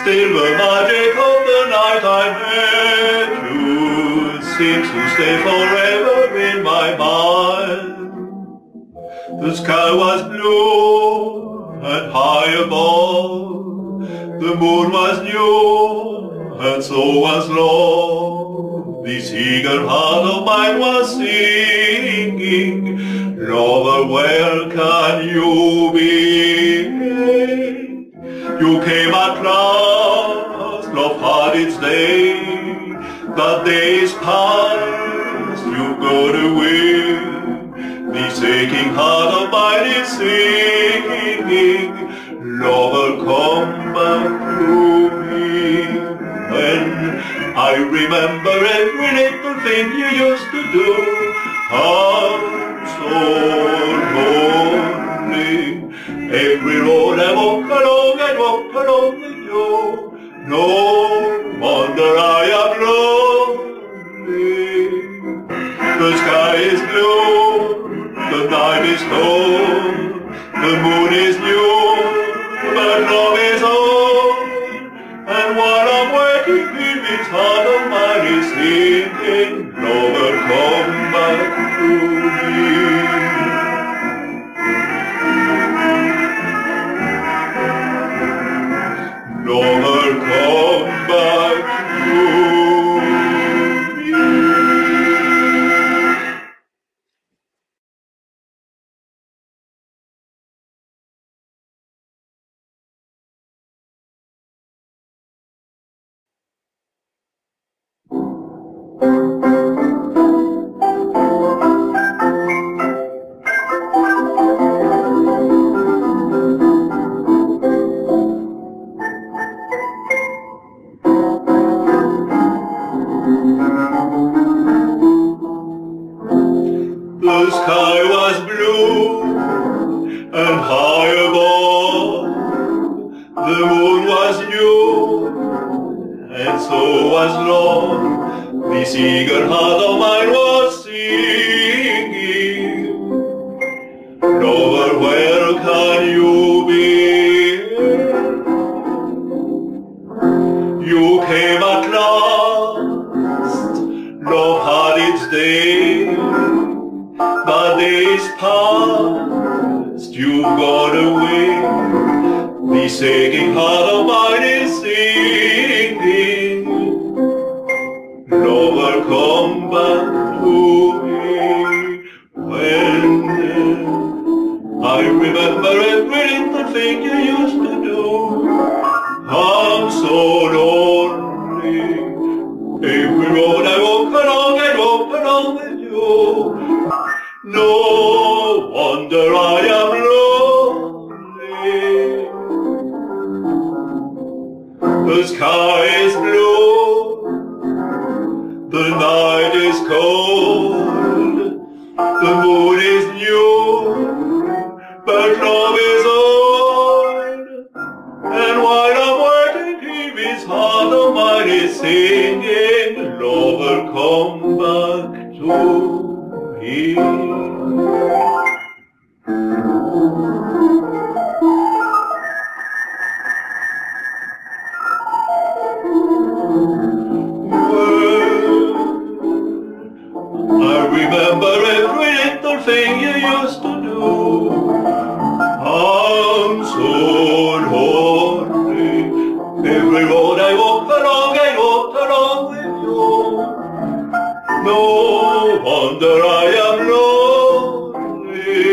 Still the magic of the night I met you seems to stay forever in my mind. The sky was blue and high above, the moon was new and so was love. This eager heart of mine was singing, lover, where can you be? You came at last, love had its day, the days passed, you got away. This aching heart of mine is singing, lover, come back to me. When I remember every little thing you used to do, I'm so lonely. Every road I walk along with you. No wonder I am lonely. The sky is blue, the night is cold, the moon is new, but love is old. And while I'm waiting, this heart of mine is singing, lover, come back to me. Lover, come back to me. The sky was blue and high above, the moon was new and so was love. This eager heart of mine was singing, lover, where can you be? You came at last, love had its day, the days past, you've gone away. This aching heart of mine is singing, lover, come back to me. When I remember every little thing you used to do, I'm so lonely. Every road I walk along with you. No wonder I am lonely. The sky is blue, the night is cold, the moon is new, but love is old. And while I'm waiting, this heart of mine is singing, lover, come back to me. I remember every little thing you used to do. I'm so lonely. Every road I walk along with you. No wonder I am lonely.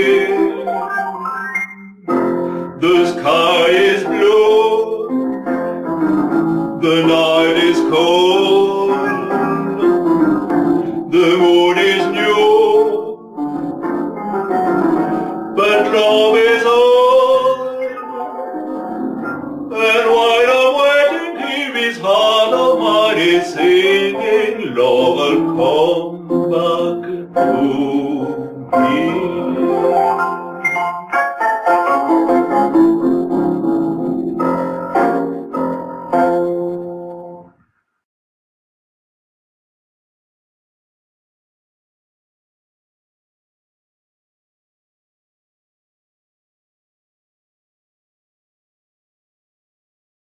The sky is blue, the night is cold, the moon is new, but love is old. And while I'm waiting, this heart of mine is singing, lover, come